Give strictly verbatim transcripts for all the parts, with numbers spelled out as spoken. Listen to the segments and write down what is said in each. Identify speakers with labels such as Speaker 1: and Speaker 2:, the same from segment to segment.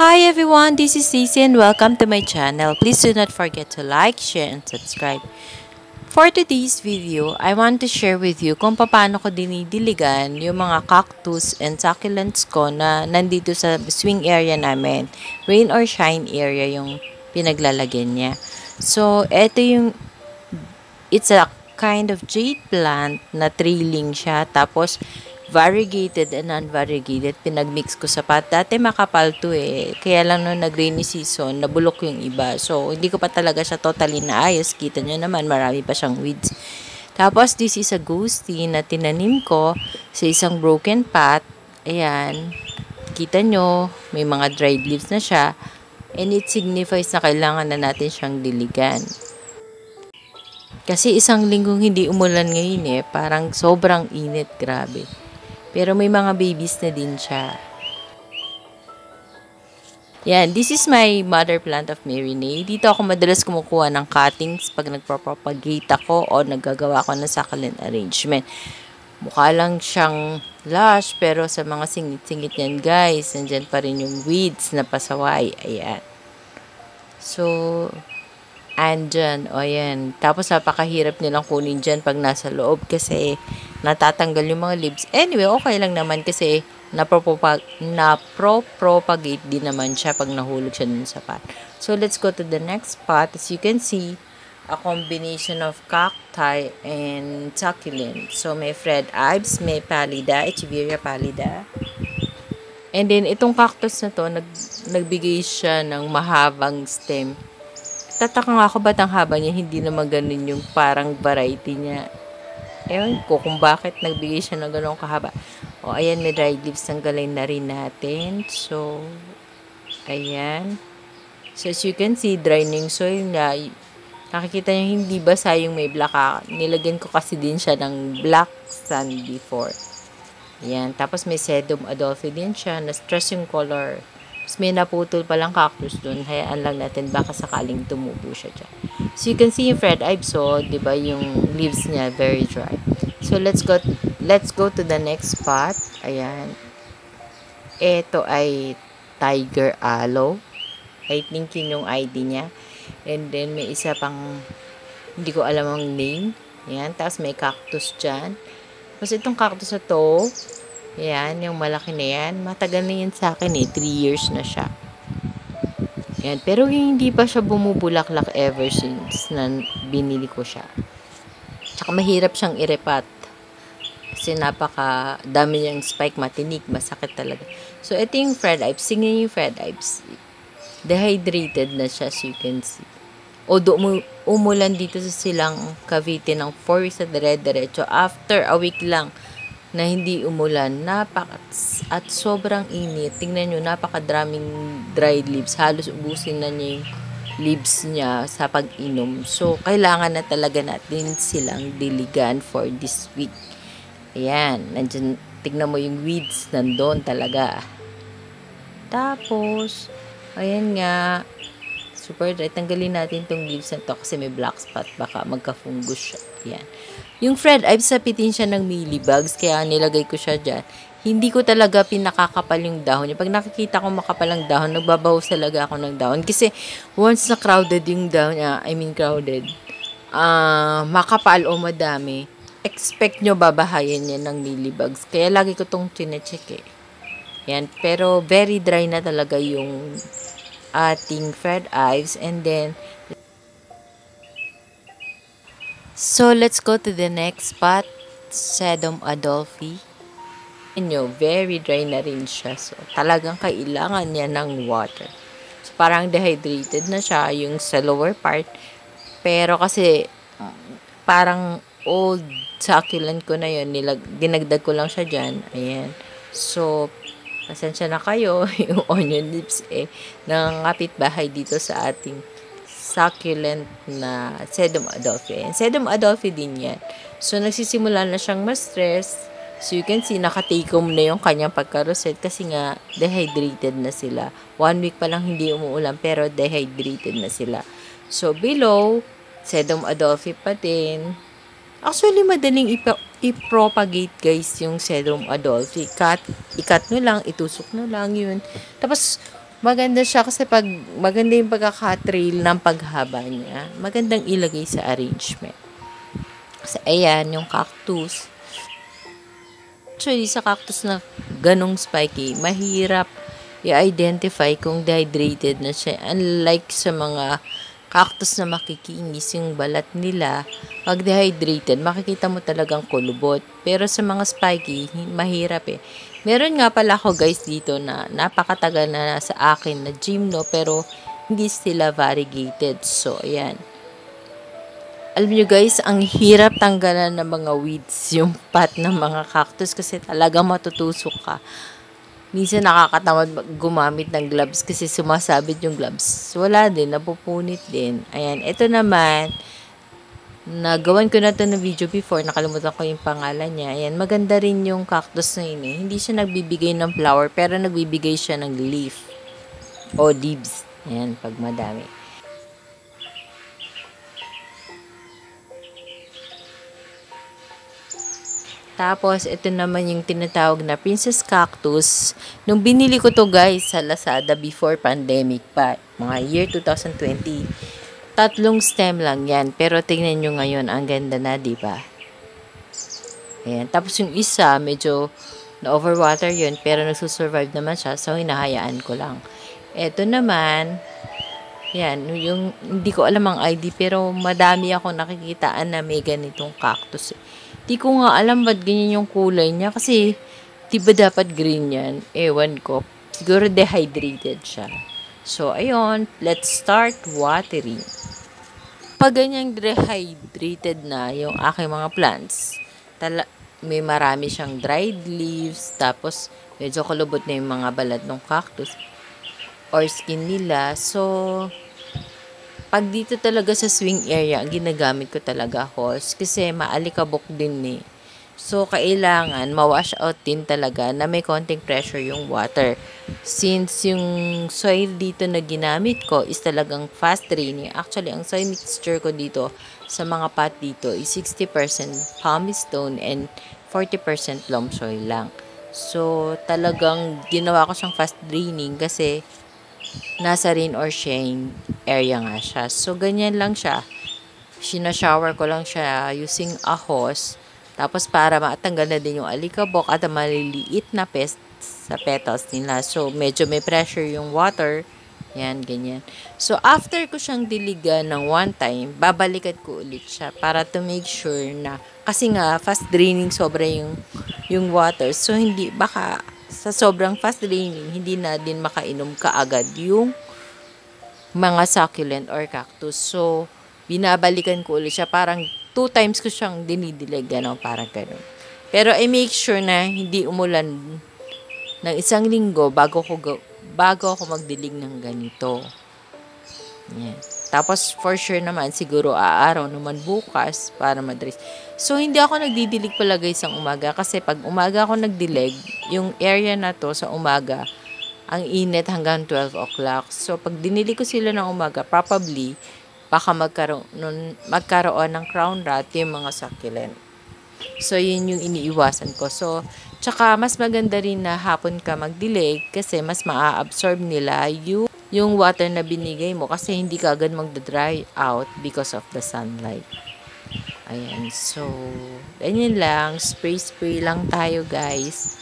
Speaker 1: Hi everyone, this is Cici and welcome to my channel. Please do not forget to like, share, and subscribe. For today's video, I want to share with you kung paano ko dinidiligan yung mga cactus and succulents ko na nandito sa swing area namin. Rain or shine area yung pinaglalagyan niya. So, ito yung, it's a kind of jade plant na trailing siya. Tapos, variegated and unvariegated, pinagmix ko sa pot. Dati makapal to eh. Kaya lang nung nag-rainy season, nabulok yung iba. So, hindi ko pa talaga siya totally naayos. Kita nyo naman, marami pa siyang weeds. Tapos, this is a ghosty na tinanim ko sa isang broken pot. Ayan. Kita nyo, may mga dried leaves na siya. And it signifies na kailangan na natin siyang diligan. Kasi isang linggong hindi umulan ngayon eh. Parang sobrang init, grabe. Pero may mga babies na din siya. Yan, this is my mother plant of Marinade. Dito ako madalas kumukuha ng cuttings pag nagpropagate ako o naggagawa ako ng succulent arrangement. Mukha lang siyang lush, pero sa mga singit-singit yan guys, nandyan pa rin yung weeds na pasaway. Ayan. So, andyan, o yan. Tapos napakahirap nilang kunin dyan pag nasa loob kasi natatanggal yung mga leaves. Anyway, okay lang naman kasi na-propagate din naman siya pag nahulog siya dun sa pot. So, let's go to the next pot. As you can see, a combination of cacti and succulent. So, may Fred Ives, may pallida, Echeveria pallida. And then, itong cactus na to, nag, nagbigay siya ng mahabang stem. Tataka nga ako ba't ang haba niya, hindi naman ganun yung parang variety niya. Ewan ko kung bakit nagbigay siya ng ganun kahaba. O, ayan, may dried leaves, tanggalin na rin natin. So, ayan. So, as you can see, draining soil niya. Nakikita niyo hindi basa yung may black. Nilagyan ko kasi din siya ng black sand before. Ayan. Tapos, may sedum adolphi din siya na stress yung color. Tapos may naputol palang cactus dun. Hayaan lang natin baka sakaling tumubo siya dyan. So you can see yung Fred Ives, so, di ba yung leaves niya very dry. So let's go let's go to the next spot. Ayan. Ito ay Tiger Aloe. I think yun yung I D niya. And then may isa pang hindi ko alam ang name. Ayan. Tapos may cactus dyan. Tapos itong cactus na to, ayan, yung malaki na yan. Matagal na yan sa akin eh. three years na siya. Ayan. Pero hindi pa siya bumubulaklak ever since na binili ko siya. Tsaka mahirap siyang irepat. Kasi napaka dami niyang spike, matinik, masakit talaga. So, ito yung Fred Ives. Tingnan yung Fred Ives. Dehydrated na siya, so you can see. Although umulan dito sa silang Cavite ng four weeks sa dire-diretso. After a week lang, na hindi umulan, napaka at sobrang init. Tingnan nyo, napakadraming dried leaves. Halos ubusin na niya yung leaves niya sa pag-inom. So, kailangan na talaga natin silang diligan for this week. Ayan, nandyan, tignan mo yung weeds, nandun talaga. Tapos, ayan nga, super dry. Tanggalin natin tong leaves na to kasi may black spot. Baka magka-fungus siya. Ayan. Yung Fred Ives, sapitin siya ng mealybugs, kaya nilagay ko siya dyan. Hindi ko talaga pinakakapal yung dahon niya. Pag nakikita ko makapal ang dahon, nagbabawas talaga ako ng dahon. Kasi once na crowded yung dahon niya, I mean crowded, uh, makapal o madami, expect nyo babahayan niya ng mealybugs. Kaya lagi ko itong chinecheck eh. Yan. Pero very dry na talaga yung ating Fred Ives. And then, so, let's go to the next spot, Sedum Adolphi. Inyo, very dry na rin siya. So, talagang kailangan niya ng water. So, parang dehydrated na siya yung sa lower part. Pero kasi, parang old succulent ko na yun. Nilag, dinagdag ko lang siya dyan. Ayan. So, pasensya na kayo. Yung onion leaves eh, nangangapit bahay dito sa ating succulent na Sedum Adolphi. And Sedum Adolphi din yan. So, nagsisimula na siyang ma-stress. So, you can see, naka-take home na yung kanyang pagka-rosette kasi nga, dehydrated na sila. One week pa lang hindi umuulan, pero dehydrated na sila. So, below, Sedum Adolphi pa din. Actually, madaling i-propagate guys yung Sedum Adolphi. Cut, i-cut nyo lang, itusok nyo lang yun. Tapos, Maganda siya kasi pag maganda yung pagkaka-trail ng paghaba niya. Magandang ilagay sa arrangement. Kasi ayan, yung cactus. Actually, sa cactus na ganong spiky, mahirap i-identify kung dehydrated na siya. Unlike sa mga cactus na makikingis yung balat nila, pag dehydrated, makikita mo talagang kulubot. Pero sa mga spiky, mahirap eh. Meron nga pala ako guys dito na napakatagal na sa akin na gymno, pero hindi sila variegated. So, ayan. Alam nyo guys, ang hirap tanggalan ng mga weeds yung pot ng mga cactus kasi talaga matutusok ka. Minsan nakakatamad gumamit ng gloves kasi sumasabit yung gloves. Wala din, napupunit din. Ayan, ito naman, nagawan ko na to na video before, nakalimutan ko yung pangalan niya. Ayan, maganda rin yung cactus na yun eh. Hindi siya nagbibigay ng flower, pero nagbibigay siya ng leaf o leaves. Ayan, pag madami. Tapos, ito naman yung tinatawag na Princess Cactus. Nung binili ko to guys sa Lazada before pandemic pa, mga year two thousand twenty. Tatlong stem lang yan. Pero tingnan nyo ngayon, ang ganda na, di ba? Ayan. Tapos yung isa, medyo na-overwater yun, pero nagsusurvive naman siya. So, hinahayaan ko lang. Ito naman, yan, yung, hindi ko alam ang I D, pero madami ako nakikitaan na may ganitong cactus. Di ko nga alam ba't ganyan yung kulay niya. Kasi, di ba dapat green yan? Ewan ko. Siguro dehydrated siya. So, ayun. Let's start watering. Pag ganyang dehydrated na yung aking mga plants, tala may marami siyang dried leaves, tapos medyo kulubot na yung mga balat ng cactus or skin nila. So, pag dito talaga sa swing area, ang ginagamit ko talaga hose kasi maalikabok din eh. So, kailangan ma-wash out din talaga na may konting pressure yung water. Since yung soil dito na ginamit ko is talagang fast draining. Actually, ang soil mixture ko dito sa mga pot dito is sixty percent pumice stone and forty percent loam soil lang. So, talagang ginawa ko siyang fast draining kasi nasa rain or shine area nga siya. So, ganyan lang siya. Sina-shower ko lang siya using a hose. Tapos, para matanggal na din yung alikabok at maliliit na pest sa petals nila. So, medyo may pressure yung water. Yan, ganyan. So, after ko siyang diligan ng one time, babalikan ko ulit siya para to make sure na, kasi nga, fast draining sobra yung, yung water. So, hindi, baka sa sobrang fast draining, hindi na din makainom kaagad yung mga succulent or cactus. So, binabalikan ko ulit siya. Parang two times ko siyang dinidilig, gano'n, parang gano'n. Pero I make sure na hindi umulan ng isang linggo bago ko, bago ako magdilig ng ganito. Yan. Tapos, for sure naman, siguro aaraw naman bukas para madris. So, hindi ako nagdidilig pala guys ang umaga. Kasi pag umaga ako nagdilig, yung area na to sa umaga, ang init hanggang twelve o'clock. So, pag dinili ko sila ng umaga, probably, baka magkaroon, nun, magkaroon ng crown rot yung mga succulent. So, yun yung iniiwasan ko. So, tsaka mas maganda rin na hapon ka magdilig kasi mas maa-absorb nila yung, yung water na binigay mo kasi hindi ka agad magda-dry out because of the sunlight. Ayan. So, ganyan lang. Spray-spray lang tayo, guys.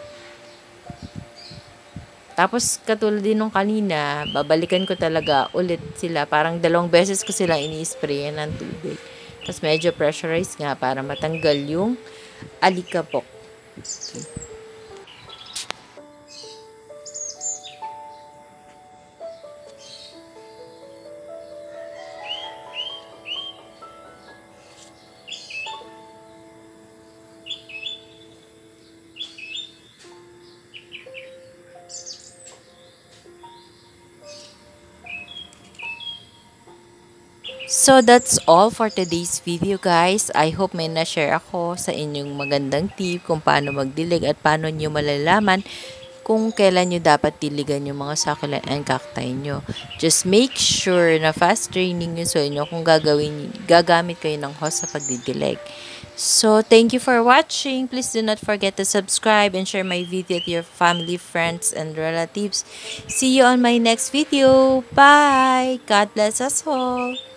Speaker 1: Tapos, katulad din nung kanina, babalikan ko talaga ulit sila. Parang dalawang beses ko sila ini-sprayan ng tubig. Tapos, medyo pressurized nga para matanggal yung alikabok. Okay. So, that's all for today's video guys. I hope may na-share ako sa inyong magandang tip kung paano magdilig at paano nyo malalaman kung kailan nyo dapat diligan yung mga succulent and cacti nyo. Just make sure na fast draining yung soil nyo kung gagawin, gagamit kayo ng hose sa pagdidilig. So, thank you for watching. Please do not forget to subscribe and share my video to your family, friends, and relatives. See you on my next video. Bye! God bless us all.